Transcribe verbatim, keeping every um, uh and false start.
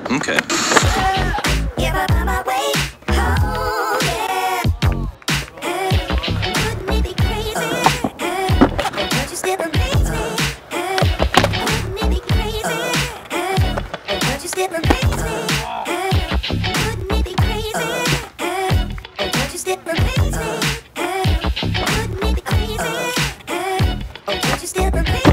Okay. If I find my way home, yeah. Hey, wouldn't it be crazy? Hey, don't you still amaze me? Hey, wouldn't it be crazy? Hey, don't you still amaze me? Hey, wouldn't it be crazy? Hey, don't you still amaze me? Hey, wouldn't it be crazy? Hey, don't you still amaze me?